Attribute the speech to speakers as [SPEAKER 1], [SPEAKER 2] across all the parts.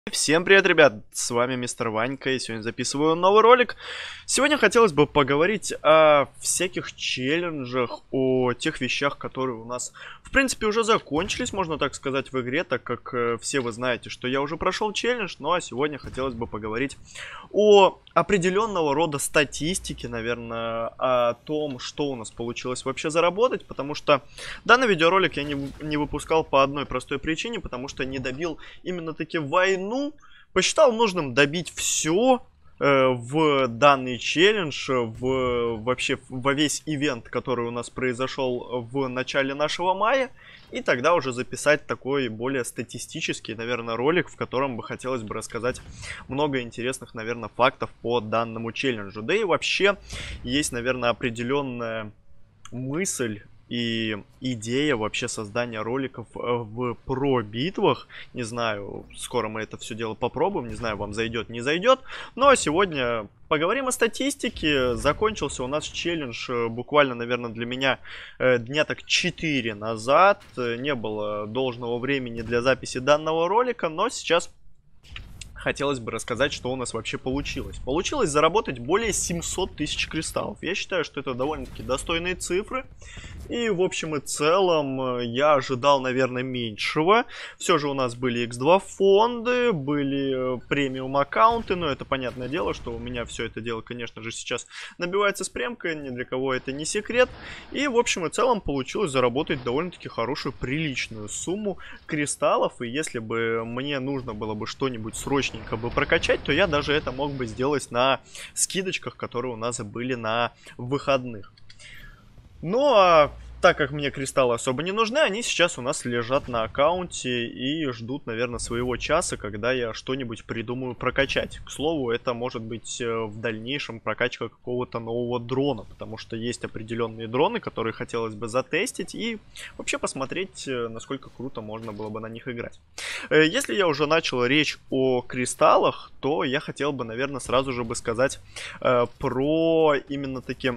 [SPEAKER 1] Всем привет, ребят! С вами Мистер Ванька, и сегодня записываю новый ролик. Сегодня хотелось бы поговорить о всяких челленджах, о тех вещах, которые у нас, в принципе, уже закончились, можно так сказать, в игре, так как все вы знаете, что я уже прошел челлендж. Ну а сегодня хотелось бы поговорить о определенного рода статистике, наверное, о том, что у нас получилось вообще заработать, потому что данный видеоролик я не выпускал по одной простой причине, потому что не добил именно таки войну. Посчитал нужным добить все в данный челлендж, вообще во весь ивент, который у нас произошел в начале нашего мая. И тогда уже записать такой более статистический, наверное, ролик, в котором бы хотелось бы рассказать много интересных, наверное, фактов по данному челленджу. Да и вообще есть, наверное, определенная мысль и идея вообще создания роликов в про-битвах. Не знаю, скоро мы это все дело попробуем. Не знаю, вам зайдет, не зайдет. Ну а сегодня поговорим о статистике. Закончился у нас челлендж буквально, наверное, для меня дня так 4 назад. Не было должного времени для записи данного ролика, но сейчас хотелось бы рассказать, что у нас вообще получилось. Получилось заработать более 700 тысяч кристаллов. Я считаю, что это довольно-таки достойные цифры. И в общем и целом я ожидал, наверное, меньшего. Все же у нас были X2 фонды, были премиум аккаунты. Но это понятное дело, что у меня все это дело, конечно же, сейчас набивается с премкой. Ни для кого это не секрет. И в общем и целом получилось заработать довольно-таки хорошую, приличную сумму кристаллов. И если бы мне нужно было бы что-нибудь срочненько бы прокачать, то я даже это мог бы сделать на скидочках, которые у нас были на выходных. Ну а так как мне кристаллы особо не нужны, они сейчас у нас лежат на аккаунте и ждут, наверное, своего часа, когда я что-нибудь придумаю прокачать. К слову, это может быть в дальнейшем прокачка какого-то нового дрона, потому что есть определенные дроны, которые хотелось бы затестить и вообще посмотреть, насколько круто можно было бы на них играть. Если я уже начал речь о кристаллах, то я хотел бы, наверное, сразу же бы сказать про именно таки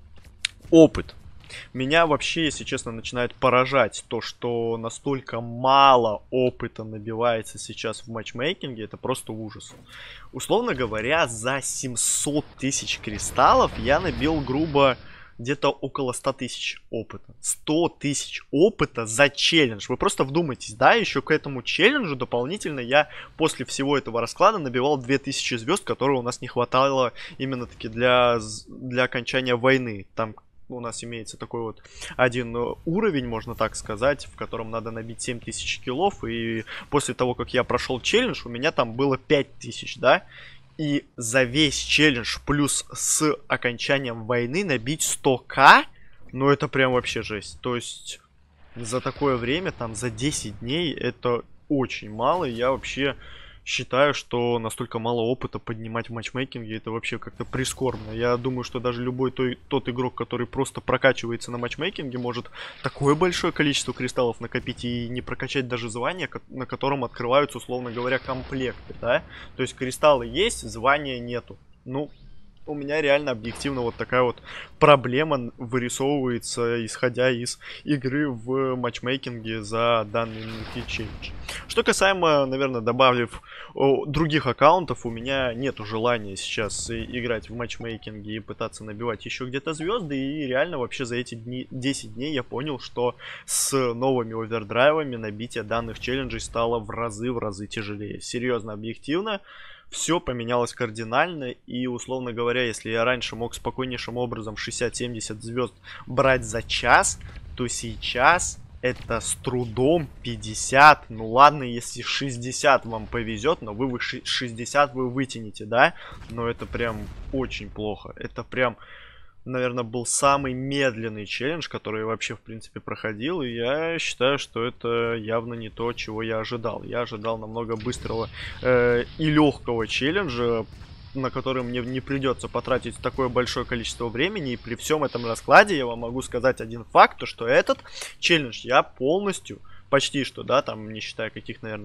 [SPEAKER 1] опыт. Меня вообще, если честно, начинает поражать то, что настолько мало опыта набивается сейчас в матчмейкинге. Это просто ужас. Условно говоря, за 700 тысяч кристаллов я набил грубо где-то около 100 тысяч опыта. 100 тысяч опыта за челлендж. Вы просто вдумайтесь, да, еще к этому челленджу дополнительно я после всего этого расклада набивал 2000 звезд, которые у нас не хватало именно таки для окончания войны. Там у нас имеется такой вот один уровень, можно так сказать, в котором надо набить 7000 киллов. И после того, как я прошел челлендж, у меня там было 5000, да? И за весь челлендж плюс с окончанием войны набить 100к, ну это прям вообще жесть. То есть за такое время, там за 10 дней, это очень мало. Я вообще считаю, что настолько мало опыта поднимать в матчмейкинге, это вообще как-то прискорбно. Я думаю, что даже любой тот игрок, который просто прокачивается на матчмейкинге, может такое большое количество кристаллов накопить и не прокачать даже звание, на котором открываются, условно говоря, комплекты, да? То есть кристаллы есть, звания нету. Ну, у меня реально объективно вот такая вот проблема вырисовывается, исходя из игры в матчмейкинге за данный челлендж. Что касаемо, наверное, добавив других аккаунтов, у меня нету желания сейчас играть в матчмейкинге и пытаться набивать еще где-то звезды. И реально вообще за эти 10 дней я понял, что с новыми овердрайвами набитие данных челленджей стало в разы тяжелее. Серьезно, объективно. Все поменялось кардинально, и, условно говоря, если я раньше мог спокойнейшим образом 60-70 звезд брать за час, то сейчас это с трудом 50, ну ладно, если 60 вам повезет, но вы 60 вы вытянете, да? Но это прям очень плохо, это прям, наверное, был самый медленный челлендж, который я вообще, в принципе, проходил. И я считаю, что это явно не то, чего я ожидал. Я ожидал намного быстрого и легкого челленджа, на который мне не придется потратить такое большое количество времени. И при всем этом раскладе я вам могу сказать один факт, то что этот челлендж я полностью... Почти что, да, там, не считая каких, наверное,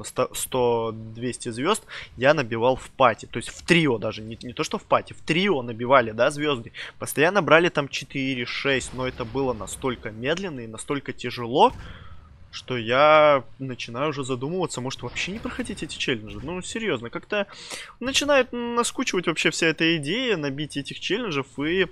[SPEAKER 1] 100-200 звезд, я набивал в пати. То есть в трио даже, не то что в пати, в трио набивали, да, звезды. Постоянно брали там 4-6, но это было настолько медленно и настолько тяжело, что я начинаю уже задумываться, может вообще не проходить эти челленджи. Ну, серьезно, как-то начинает наскучивать вообще вся эта идея набить этих челленджев, и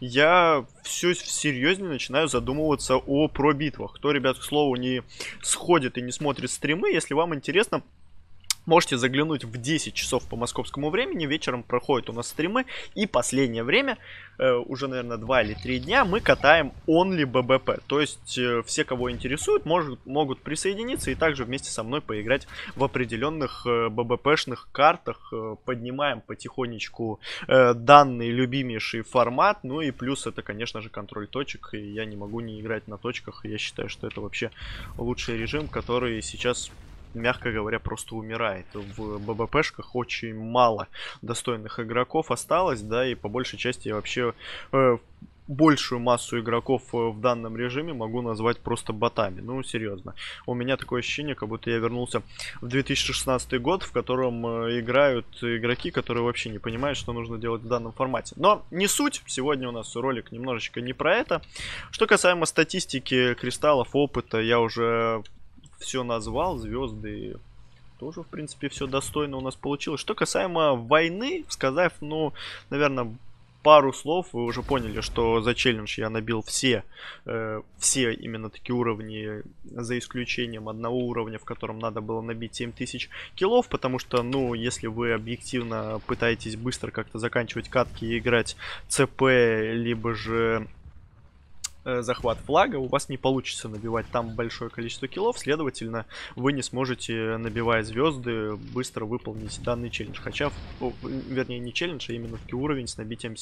[SPEAKER 1] я все серьезнее начинаю задумываться о пробитвах. Кто, ребят, к слову, не сходит и не смотрит стримы, если вам интересно, можете заглянуть в 10 часов по московскому времени. Вечером проходят у нас стримы. И последнее время, уже, наверное, 2 или 3 дня, мы катаем only ББП. То есть все, кого интересует, могут присоединиться и также вместе со мной поиграть в определенных ББПшных картах. Поднимаем потихонечку данный любимейший формат. Ну и плюс это, конечно же, контроль точек. И я не могу не играть на точках. И я считаю, что это вообще лучший режим, который сейчас, мягко говоря, просто умирает. В ББПшках очень мало достойных игроков осталось, да, и по большей части я вообще большую массу игроков в данном режиме могу назвать просто ботами. Ну, серьезно. У меня такое ощущение, как будто я вернулся в 2016 год, в котором играют игроки, которые вообще не понимают, что нужно делать в данном формате. Но не суть. Сегодня у нас ролик немножечко не про это. Что касаемо статистики, кристаллов, опыта, я уже все назвал, звезды тоже, в принципе, все достойно у нас получилось. Что касаемо войны, сказав, ну, наверное, пару слов, вы уже поняли, что за челлендж я набил все именно такие уровни, за исключением одного уровня, в котором надо было набить 7000 киллов, потому что, ну, если вы объективно пытаетесь быстро как-то заканчивать катки и играть ЦП, либо же захват флага, у вас не получится набивать там большое количество киллов, следовательно, вы не сможете, набивая звезды, быстро выполнить данный челлендж. Хотя, вернее, не челлендж, а именно таки уровень с набитием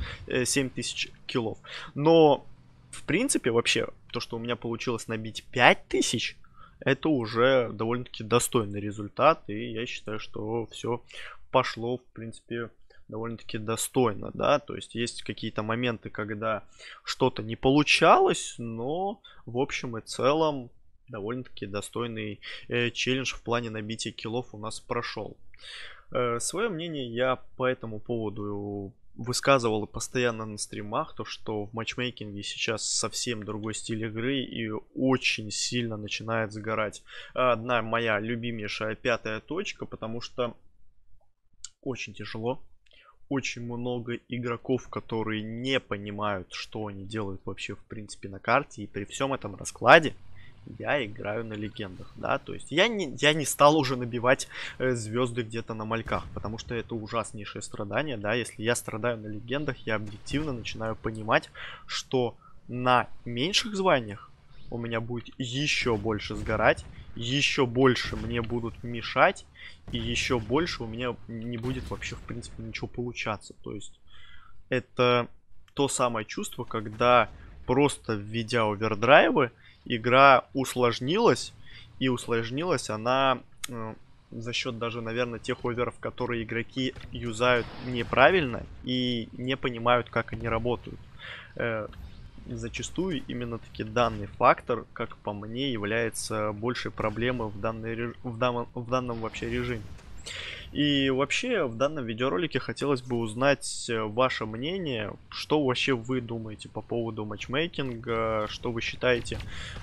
[SPEAKER 1] 7000 киллов. Но, в принципе, вообще, то, что у меня получилось набить 5000, это уже довольно-таки достойный результат, и я считаю, что все пошло, в принципе, довольно-таки достойно, да, то есть есть какие-то моменты, когда что-то не получалось, но в общем и целом довольно-таки достойный челлендж в плане набития киллов у нас прошел. Свое мнение я по этому поводу высказывал и постоянно на стримах, то что в матчмейкинге сейчас совсем другой стиль игры и очень сильно начинает сгорать одна моя любимейшая 5-я точка, потому что очень тяжело. Очень много игроков, которые не понимают, что они делают вообще в принципе на карте. И при всем этом раскладе я играю на легендах, да. То есть я не стал уже набивать звезды где-то на мальках, потому что это ужаснейшее страдание, да. Если я страдаю на легендах, я объективно начинаю понимать, что на меньших званиях у меня будет еще больше сгорать, еще больше мне будут мешать, и еще больше у меня не будет вообще, в принципе, ничего получаться. То есть это то самое чувство, когда просто введя овердрайвы, игра усложнилась, и усложнилась она за счет даже, наверное, тех оверов, которые игроки юзают неправильно и не понимают, как они работают. Зачастую именно таки данный фактор, как по мне, является большей проблемой в данном вообще режиме. И вообще в данном видеоролике хотелось бы узнать ваше мнение, что вообще вы думаете по поводу матчмейкинга, что вы считаете,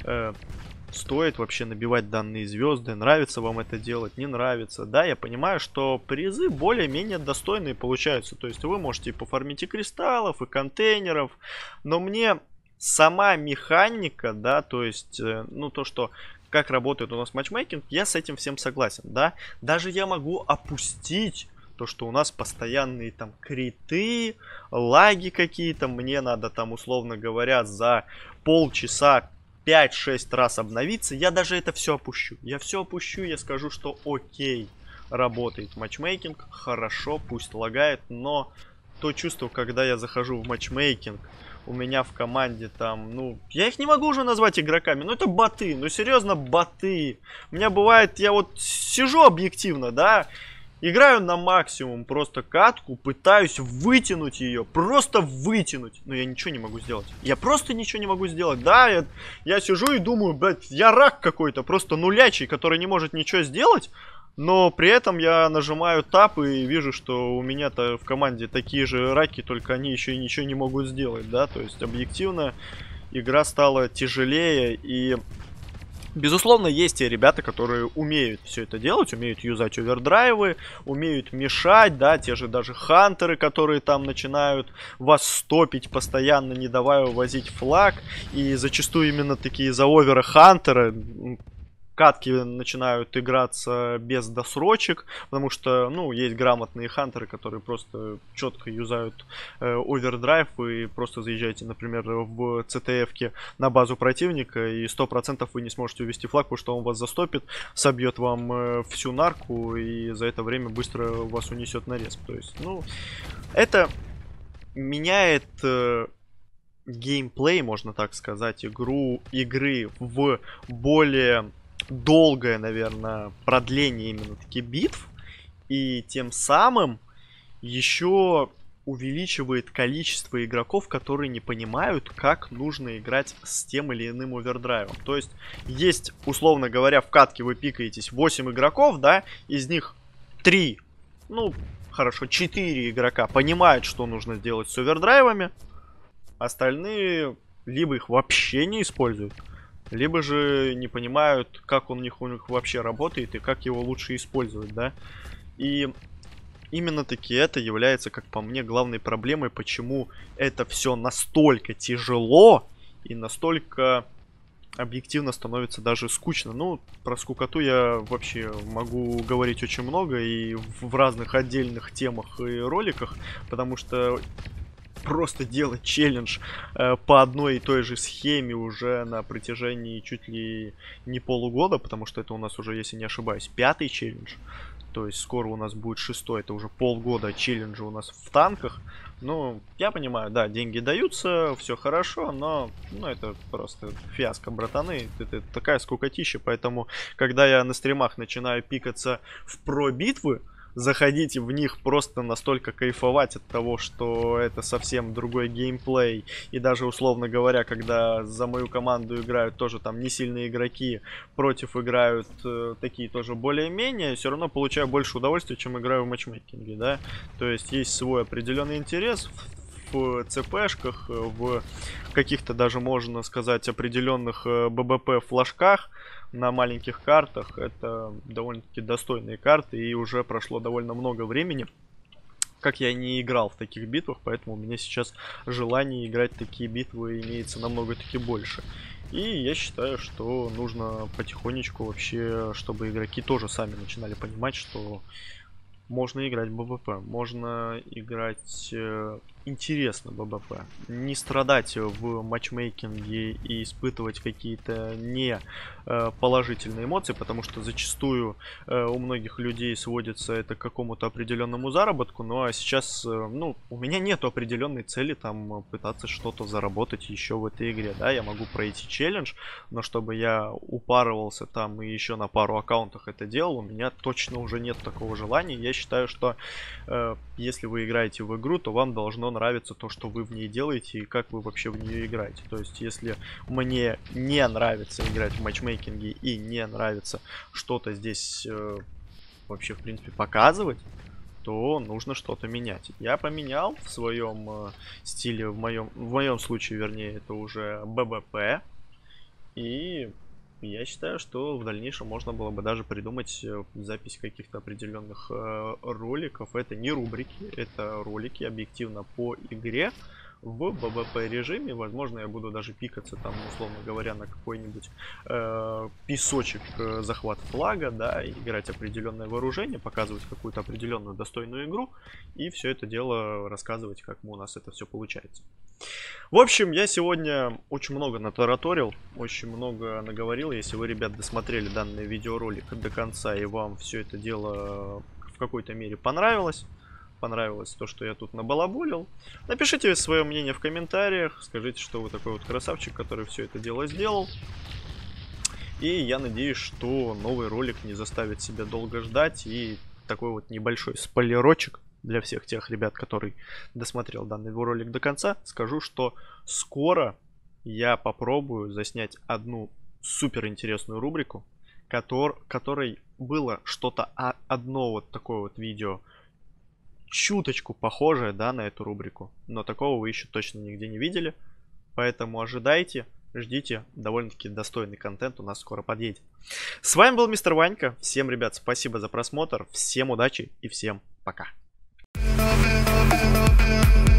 [SPEAKER 1] стоит вообще набивать данные звезды, нравится вам это делать, не нравится. Да, я понимаю, что призы более-менее достойные получаются, то есть вы можете и пофармить и кристаллов, и контейнеров, но мне сама механика, да, то есть, ну, то, что как работает у нас матчмейкинг, я с этим всем согласен, да. Даже я могу опустить то, что у нас постоянные там криты, лаги какие-то, мне надо там, условно говоря, за полчаса 5-6 раз обновиться, я даже это все опущу. Я все опущу, я скажу, что окей, работает матчмейкинг, хорошо, пусть лагает, но то чувство, когда я захожу в матчмейкинг, у меня в команде там, ну, я их не могу уже назвать игроками, но это боты, ну серьезно, боты. У меня бывает, я вот сижу объективно, да, играю на максимум просто катку, пытаюсь вытянуть ее, просто вытянуть, но я ничего не могу сделать. Я просто ничего не могу сделать, да, я сижу и думаю, блядь, я рак какой-то, просто нулячий, который не может ничего сделать. Но при этом я нажимаю тап и вижу, что у меня-то в команде такие же раки, только они еще и ничего не могут сделать, да. То есть объективно игра стала тяжелее, и Безусловно, есть те ребята, которые умеют все это делать, умеют юзать овердрайвы, умеют мешать, да, те же даже хантеры, которые там начинают вас стопить постоянно, не давая увозить флаг, и зачастую именно такие за овера хантеры катки начинают играться без досрочек, потому что, ну, есть грамотные хантеры, которые просто четко юзают овердрайв, и просто заезжаете, например, в CTF-ке на базу противника, и 100% вы не сможете увести флаг, потому что он вас застопит, собьет вам всю нарку, и за это время быстро вас унесет на респ. То есть, ну, это меняет геймплей, можно так сказать, игры в более долгое, наверное, продление именно таки битв. И тем самым еще увеличивает количество игроков, которые не понимают, как нужно играть с тем или иным овердрайвом. То есть, условно говоря, в катке вы пикаетесь 8 игроков, да, из них 3, ну, хорошо, 4 игрока понимают, что нужно сделать с овердрайвами, остальные либо их вообще не используют, либо же не понимают, как он у них вообще работает и как его лучше использовать, да. И именно таки это является, как по мне, главной проблемой, почему это все настолько тяжело и настолько объективно становится даже скучно. Ну, про скукоту я вообще могу говорить очень много и в разных отдельных темах и роликах, потому что просто делать челлендж по одной и той же схеме уже на протяжении чуть ли не полугода, потому что это у нас уже, если не ошибаюсь, 5-й челлендж. То есть скоро у нас будет 6-й, это уже полгода челленджа у нас в танках. Ну, я понимаю, да, деньги даются, все хорошо, но ну, это просто фиаско, братаны. Это такая скукотища, поэтому, когда я на стримах начинаю пикаться в про-битвы, заходите в них, просто настолько кайфовать от того, что это совсем другой геймплей. И даже, условно говоря, когда за мою команду играют тоже там не сильные игроки, против играют такие тоже более-менее, все равно получаю больше удовольствия, чем играю в матчмейкинге, да. То есть свой определенный интерес в ЦПшках, в каких-то даже, можно сказать, определенных ББП флажках на маленьких картах. Это довольно-таки достойные карты, и уже прошло довольно много времени, как я не играл в таких битвах, поэтому у меня сейчас желание играть в такие битвы имеется намного-таки больше. И я считаю, что нужно потихонечку вообще, чтобы игроки тоже сами начинали понимать, что можно играть в ББП, можно играть интересно ББП, не страдать в матчмейкинге и испытывать какие-то не положительные эмоции, потому что зачастую у многих людей сводится это к какому-то определенному заработку, ну а сейчас, ну, у меня нет определенной цели там пытаться что-то заработать еще в этой игре, да, я могу пройти челлендж, но чтобы я упарывался там и еще на пару аккаунтах это делал, у меня точно уже нет такого желания. Я считаю, что если вы играете в игру, то вам должно нравиться то, что вы в ней делаете и как вы вообще в нее играете. То есть, если мне не нравится играть в матчмейкинге и не нравится что-то здесь вообще, в принципе, показывать, то нужно что-то менять. Я поменял в своем стиле, в моем случае, вернее, это уже ББП. И я считаю, что в дальнейшем можно было бы даже придумать запись каких-то определенных роликов. Это не рубрики, это ролики объективно по игре в ББП режиме. Возможно, я буду даже пикаться там, условно говоря, на какой-нибудь песочек захват флага, да, и играть определенное вооружение, показывать какую-то определенную достойную игру и все это дело рассказывать, как у нас это все получается. В общем, я сегодня очень много натараторил, очень много наговорил. Если вы, ребят, досмотрели данный видеоролик до конца и вам все это дело в какой-то мере понравилось то, что я тут набалаболил, напишите свое мнение в комментариях, скажите, что вы такой вот красавчик, который все это дело сделал. И я надеюсь, что новый ролик не заставит себя долго ждать, и такой вот небольшой спойлерочек для всех тех ребят, который досмотрел данный ролик до конца, скажу, что скоро я попробую заснять одну супер интересную рубрику, которой было что-то одно вот такое вот видео, чуточку похожее, да, на эту рубрику, но такого вы еще точно нигде не видели, поэтому ожидайте. ждите, довольно-таки достойный контент у нас скоро подъедет. С вами был Мистер Ванька. Всем, ребят, спасибо за просмотр. Всем удачи и всем пока.